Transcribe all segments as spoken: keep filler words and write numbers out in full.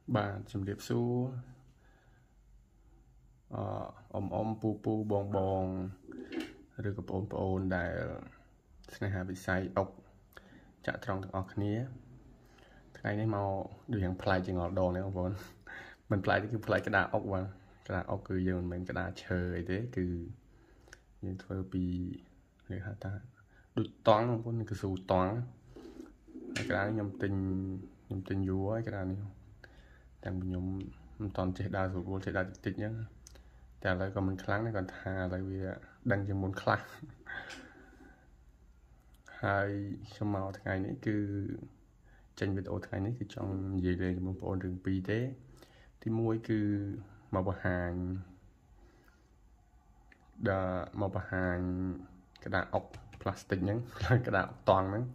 បាទជំរាបសួរអអ៊ំអ៊ំពូពូបងបងឬក៏បងប្អូនដែលស្នេហាវិស័យអុកចាក់ត្រង់ទាំងអស់គ្នាថ្ងៃនេះមកដូចយ៉ាងប្លែកជាងរាល់ដងហ្នឹងបងប្អូនមិនប្លែកទេគឺប្លែកក្តារអុកបាទក្តារអុកគឺយើងមិនមែនក្តារឈើអីទេគឺយើងធ្វើពីគេហៅថាដូចតង់បងប្អូនគឺស៊ូតង់ហើយក្តារនេះខ្ញុំទិញខ្ញុំទិញយូរហើយក្តារនេះតែខ្ញុំមិនតន់ចេះដើរស្រួលចេះដើរតិចតិចហ្នឹងតែឥឡូវក៏មិនខ្លាំងដែរគាត់ថាឥឡូវវាដឹងជាងមុនខ្លះហើយខ្ញុំមកថ្ងៃនេះគឺចេញវីដេអូថ្ងៃនេះគឺចង់និយាយលេងជាមួយបងប្អូនរឿងពីរទេទីមួយគឺមកបង្ហាញដល់មកបង្ហាញក្តារអុកផ្លាស្ទិកហ្នឹងក្តារអុកតង់ហ្នឹង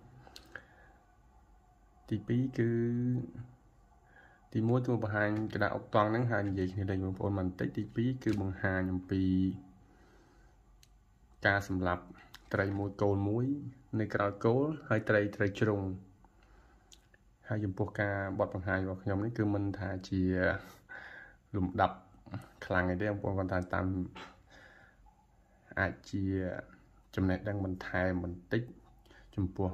ទីពីរគឺទីមួយគឺបង្ហាញក្តារអុកតង់ហ្នឹងហើយនិយាយគ្នាលេងបងប្អូនបន្តិចទីពីរគឺបង្ហាញអំពីការសម្លាប់ត្រីមួយគោលមួយនៅក្រៅគោលហើយត្រីត្រីជ្រុងហើយចំពោះការបទបង្ហាញរបស់ខ្ញុំនេះគឺមិនថាជាលំដាប់ខ្លាំងទេបងប្អូនគាត់ថាតាមអាចជាចំណេះដឹងបន្ថែមបន្តិចចំពោះ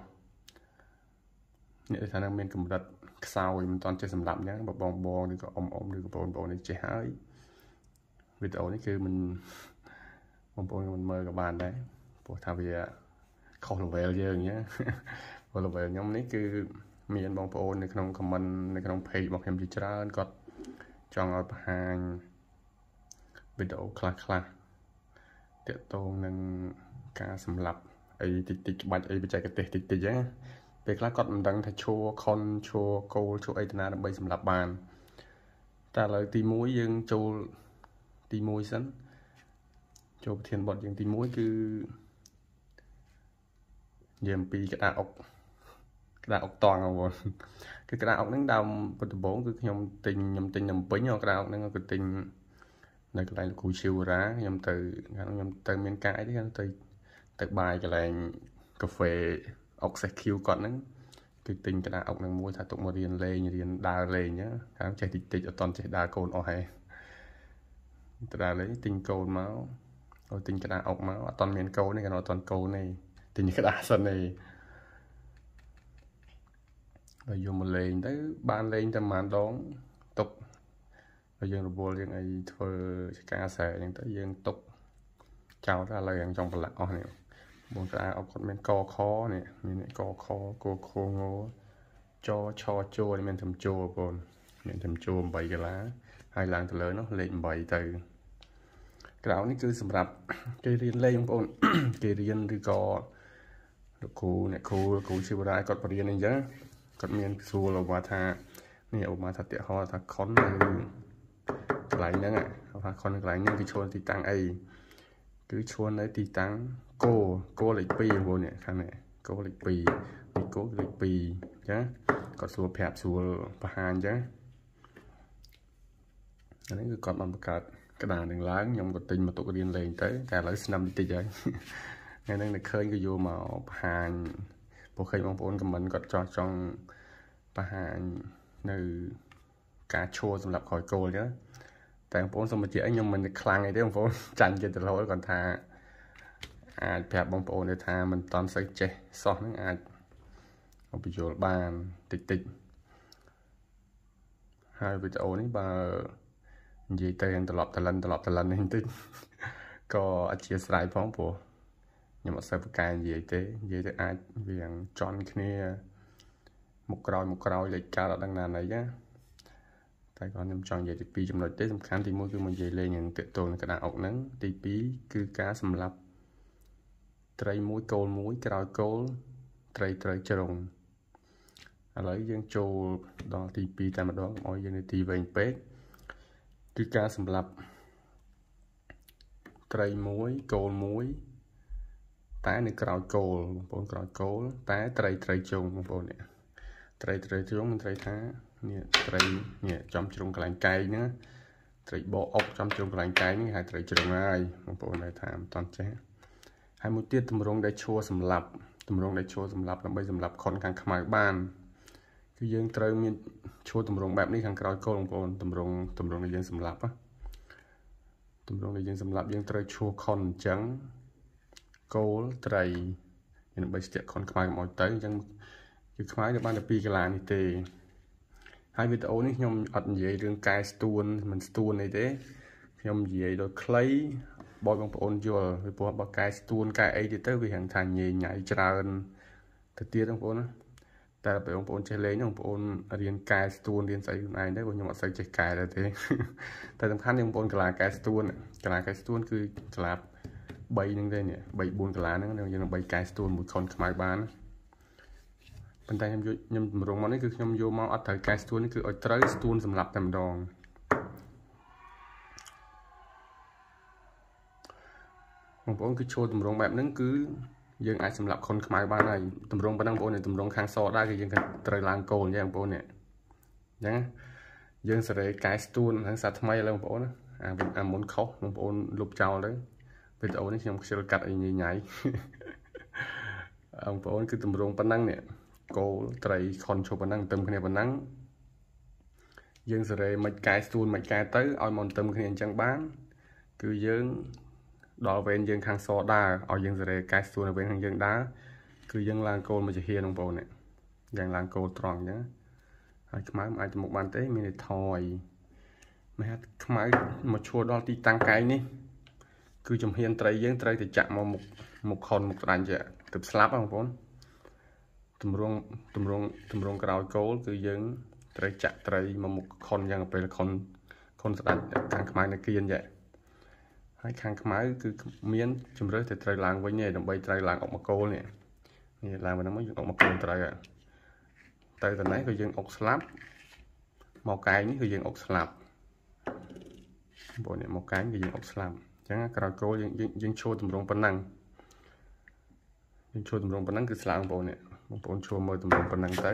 អ្នកថានឹងមានកម្រិតខ្សោយមិនទាន់ចេះសម្រាប់អញ្ចឹងបងបងឬក៏អ៊ំអ៊ំឬក៏បងប្អូននេះចេះហើយវីដេអូនេះគឺមិនបងប្អូនមិនមើលក៏បានដែរព្រោះថាវាខុស level យើងអញ្ចឹងព្រោះ level ខ្ញុំនេះគឺមានបងប្អូននៅក្នុង comment នៅក្នុង page របស់ខ្ញុំជាច្រើនគាត់ចង់ឲ្យបង្ហាញវីដេអូខ្លះខ្លះតាក់ទងនឹងការសម្លាប់អីតិចតិចច្បាច់អីបច្ចេកទេសតិចតិចហ្នឹងពេលខ្លះគាត់មិនដឹងថាឈួរខុនឈួរគោលឈួរអីទៅណាដើម្បីសម្លាប់បានតែឥឡូវទីមួយយើងចូលទីមួយសិនចូលប្រធានបទយើងទីមួយគឺនិយាយអំពីក្តារអុកក្តារអុកតង់បងប្អូនគឺក្តារអុកហ្នឹងដើមពុតដំបងគឺខ្ញុំទិញខ្ញុំទិញនៅពេញក្តារអុកហ្នឹងគឺទិញនៅកន្លែងលោកគ្រូឈីវរ៉ាខ្ញុំទៅខ្ញុំទៅមានកាយទេខ្ញុំទៅទៅបាយកន្លែងកាហ្វេអុកសេះឃីវគាត់ហ្នឹងគឺទិញក្តារអុកហ្នឹងមួយថាទុកមករៀនលេងរៀនដើរលេងណាខាងចេះតិចតិចអត់តន់ចេះដើរកូនអស់ហើយទៅដើរលេងទិញកូនមកឲ្យទិញក្តារអុកមកអត់តន់មានកូនទេគាត់អត់តន់កូនទេទិញក្តារសិនទេហើយយកមកលេងទៅបានលេងតែប្រហែលដងទុកហើយយើងរវល់យើងអីធ្វើជាការស្រែអញ្ចឹងទៅយើងទុកចោលទៅឥឡូវយ៉ាងចង់ប្រឡាក់អស់នេះបងក្តារអុកគាត់មានកខនេះមានកខគោខងចឆជួនេះមានចំជួបងមានចំជួeightកាឡាហើយឡើងទៅលើនោះលេខeightទៅក្រៅនេះគឺសម្រាប់គេរៀនលេងបងប្អូនគេរៀនឬក៏លោកគ្រូអ្នកគ្រូគ្រូជីវរាយគាត់បរៀនអីចឹងគាត់មានសួរលោកថានេះឧបមាថាតេហោថាខុននៅកន្លែងហ្នឹងថាខុនកន្លែងហ្នឹងគឺឈរទីតាំងអីគឺឈរនៅទីតាំងគោគោលេខtwoបងប្អូននេះខាងនេះគោលេខtwoនេះគោលេខtwoអញ្ចឹងគាត់សួរប្រាប់សួរបង្ហាញអញ្ចឹងអានេះគឺគាត់បានបង្កើតក្តារនឹងឡើងខ្ញុំក៏ទិញមកទុករៀនលេងទៅតែឥឡូវស្នាមតិចហើយថ្ងៃហ្នឹងនឹកឃើញក៏យកមកបង្ហាញពួកឃើញបងប្អូនខមមិនគាត់ចោះចង់បង្ហាញនៅការឈួរសម្រាប់ក្រោយគោលអញ្ចឹងតែបងប្អូនសូមបញ្ជាក់ឲ្យខ្ញុំមិនខ្លាំងអីទេបងប្អូនចាញ់ចិត្តរហូតគាត់ថាអាចប្រាប់បងប្អូនទៅថាមិនតន់សូវចេះសោះហ្នឹងអាចបញ្យល់បានតិចតិចហើយវីដេអូនេះបើនិយាយទៅយ៉ាងត្រឡប់តលិនត្រឡប់តលិននេះបន្តិចក៏អធិស្ឋានផងព្រោះខ្ញុំអត់សូវប្រកែនិយាយទេនិយាយទៅអាចវាយ៉ាងចន់គ្នាមុខក្រោយមុខក្រោយលេខកើតអត់ដឹងណាណីណាតែគាត់ខ្ញុំចង់និយាយទីពីរចំណុចទេសំខាន់ទីមួយគឺមកនិយាយលេងនឹងទាក់ទងនឹងក្តារអុកហ្នឹងទីពីរគឺការសម្លាប់ត្រីមួយគោលមួយក្រោយគោលត្រីត្រូវជ្រុងឥឡូវយើងចូលដល់ទីពីរតែម្ដងឲ្យយើងនៅទីវែងពេកគឺការសម្លាប់ត្រីមួយគោលមួយតែនៅក្រោយគោលបងប្អូនក្រោយគោលតែត្រីត្រីជ្រុងបងប្អូននេះត្រីត្រីជ្រុងមិនត្រីថានេះត្រីនេះចំជ្រុងកន្លែងកែងហ្នឹងត្រីបោអុកចំជ្រុងកន្លែងកែងនេះហើយត្រីជ្រុងហើយបងប្អូននៅថាមិនតន់ចេះហើយមួយទៀតទម្រង់ដែលឈួរសម្លាប់ទម្រង់ដែលឈួរសម្លាប់ដើម្បីសម្លាប់ខុនខាងខ្មៅបានគឺយើងត្រូវមានឈួរតម្រងបែបនេះខាងក្រោយគោលបងប្អូនតម្រងតម្រងដែលយើងសម្លាប់ណាតម្រងដែលយើងសម្លាប់យើងត្រូវឈួរខុនអញ្ចឹងគោលត្រីដើម្បីស្ទាក់ខុនខ្មៅកុំឲ្យទៅអញ្ចឹងគឺខ្មៅនៅបានតែពីរកាឡានេះទេហើយវីដេអូនេះខ្ញុំអត់និយាយរឿងកែស្ទួនមិនស្ទួនអីទេខ្ញុំនិយាយដោយខ្លីបងបងប្អូនយល់ពីព្រោះបើកែស្ទួនកែអីទៀតទៅវាហៅថាញ៉ៃញ៉ៃច្រើនទៅទៀតបងប្អូនណាតែបងប្អូនចេះលេងបងប្អូនរៀនកែស្ទួនរៀនស្អីខ្លួនឯងទៅខ្ញុំអត់សូវចេះកែដែរទេតែសំខាន់បងប្អូនកលាកែស្ទួនកលាកែស្ទួនគឺកលាបីហ្នឹងទេនេះបីបួនកលាហ្នឹងយើងនឹងបីកែស្ទួនមួយខុនខ្មៅបានប៉ុន្តែខ្ញុំយកខ្ញុំតម្រង់មកនេះគឺខ្ញុំយកមកអត់ត្រូវកែស្ទួននេះគឺឲ្យត្រូវស្ទួនសម្រាប់តែម្ដងបងប្អូនគឺចូលតម្រង់បែបហ្នឹងគឺយើងអាចសម្រាប់ខុនខ្មៅបានហើយតម្រង់ប៉ុណ្ណឹងបងប្អូនតម្រង់ខាងសដែរគឺយើងត្រូវឡើងគោលអញ្ចឹងបងប្អូននេះអញ្ចឹងយើងសេរីកែស្ទួនខាងសាថ្មីឥឡូវបងប្អូនណាអាអាមុនខុសបងប្អូនលុបចោលទៅវីដេអូនេះខ្ញុំខ្ជិលកាត់អីញ៉ៃញ៉ៃបងប្អូនគឺតម្រង់ប៉ុណ្ណឹងនេះគោលត្រីខុនឈប់ប៉ុណ្ណឹងទឹមគ្នាប៉ុណ្ណឹងយើងសេរីមិនកែស្ទួនមិនកែទៅឲ្យមកទឹមគ្នាអញ្ចឹងបានគឺយើងដល់វេនយើងខាងសដើរឲ្យយើងសេរីកែស្ទួននៅវេនខាងយើងដើរគឺយើងឡើងគោលមកជាហៀនបងប្អូននេះយ៉ាងឡើងគោលត្រង់អញ្ចឹងហើយខ្មៅអាចទៅមុខបានទេមានតែថយមិនហាត់ខ្មៅមកឈួរដល់ទីតាំងកែងនេះគឺជំហានត្រីយើងត្រូវតែចាក់មកមុខមុខខុនមុខស្ដាញ់ចេះទៅស្លាប់បងប្អូនតម្រងតម្រងតម្រងក្រោយគោលគឺយើងត្រូវចាក់ត្រីមកមុខខុនយ៉ាងពេលខុនខុនស្ដាច់ខាងខ្មៅនៅគៀនចេះហើយខាងខ្មៅគឺមានជំរើសតែត្រូវឡើងវិញទេដើម្បីត្រូវឡើងអុកមកគោលនេះនេះឡើងមកហ្នឹងមកយើងអុកមកគោលត្រូវហើយទៅទៅណៃក៏យើងអុកស្លាប់មកកែងនេះគឺយើងអុកស្លាប់បងនេះមកកែងគឺយើងអុកស្លាប់អញ្ចឹងក្រោយគោលយើងយើងឈួរតម្រងប៉ុណ្ណឹងយើងឈួរតម្រងប៉ុណ្ណឹងគឺស្លាប់បងប្អូននេះបងប្អូនឈួរមើលតម្រងប៉ុណ្ណឹងទៅ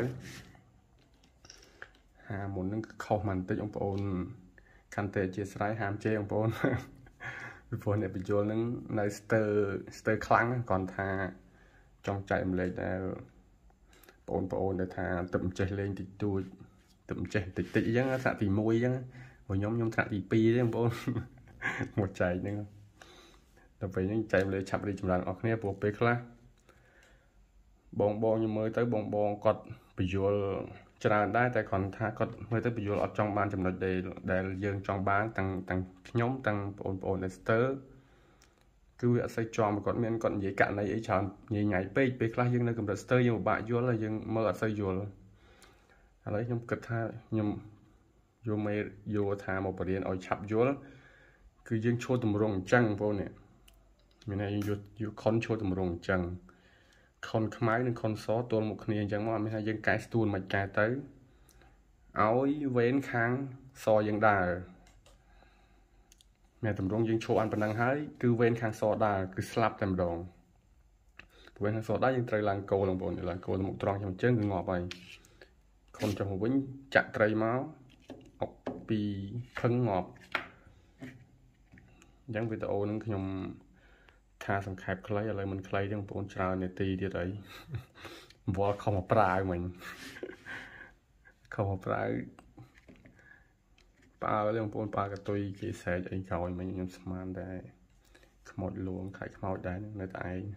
ហាមុនហ្នឹងគឺខុសបន្តិចបងប្អូនកាន់តែអធិស្ឋានហាមជេរបងប្អូនពីព្រោះអ្នកបញ្យល់ហ្នឹងនៅស្ទើស្ទើខ្លាំងគាត់ថាចង់ចែករំលែកដែលបងប្អូនដែលថាទឹកចេះលេងតិចតួចទឹកចេះតិចតិចអញ្ចឹងថ្នាក់ទីមួយអញ្ចឹងខ្ញុំខ្ញុំថ្នាក់ទីពីរទេបងប្អូនមកចែកហ្នឹងដល់ពេលហ្នឹងចែករំលែកឆាប់រីចម្រើនអស់គ្នាព្រោះពេលខ្លះបងបងខ្ញុំមើលទៅបងបងគាត់បញ្យល់ច្រើនដែរតែគាត់ថាគាត់មើលទៅបញ្យល់អត់ចង់បានចំណុចដែលដែលយើងចង់បានទាំងទាំងខ្ញុំទាំងបងប្អូនដែលស្ទើគឺវាអត់សូវជាប់គាត់មានគាត់និយាយករណីអីច្រើនញ៉ៃញ៉ៃពេកពេលខ្លះយើងនៅកម្រិតស្ទើយើងពិបាកយល់ហើយយើងមើលអត់សូវយល់ឥឡូវខ្ញុំគិតថាខ្ញុំយកមេយកថាមកបរៀនឲ្យឆាប់យល់គឺយើងឈួរតម្រងអញ្ចឹងបងប្អូននេះមានន័យយើងយកយកខុនឈួរតម្រងអញ្ចឹងខុនខ្មៅនិងខុនសទល់មុខគ្នាអញ្ចឹងមកអត់មានថាយើងកែស្ទួនមិនកែទៅឲ្យវេនខាងសយើងដើរមានតម្រងយើងឈួរអានប៉ុណ្ណឹងហើយគឺវេនខាងសដើរគឺស្លាប់តែម្ដងវេនខាងសដើរយើងត្រូវឡើងគោលបងប្អូនឡើងគោលមុខត្រង់ខ្ញុំអញ្ចឹងគឺងាប់ហើយខុនចុះមកវិញចាក់ត្រីមកអុកពីផឹងងាប់អញ្ចឹងវីដេអូហ្នឹងខ្ញុំថាសង្ខេបខ្លីឥឡូវមិនខ្លីទេបងប្អូនច្រើននាទីទៀតហើយវល់ខំមកប្រើមិញខំមកប្រើប្រើលេបងប្អូនប្រើកតុយគេសែកអីក្រោយមិញខ្ញុំស្មានដែរខ្មោចលួងខៃខ្មោចដែរនៅតែឯង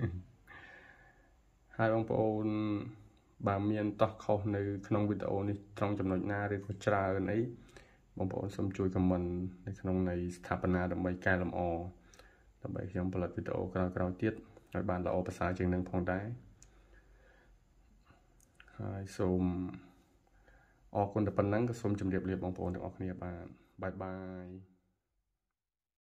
ហើយបងប្អូនបើមានតោះខុសនៅក្នុងវីដេអូនេះត្រង់ចំណុចណាឬក៏ច្រើនអីបងប្អូនសូមជួយ comment នៅក្នុងនៃស្ថាបនាដើម្បីកែលម្អដើម្បីខ្ញុំផលិតវីដេអូក្រោយៗទៀតឲ្យបានល្អប្រសើរជាងនឹងផងដែរហើយសូមអរគុណតែប៉ុណ្ណឹងក៏សូមជម្រាបលាបងប្អូនទាំងអស់គ្នាបាទបាយបាយ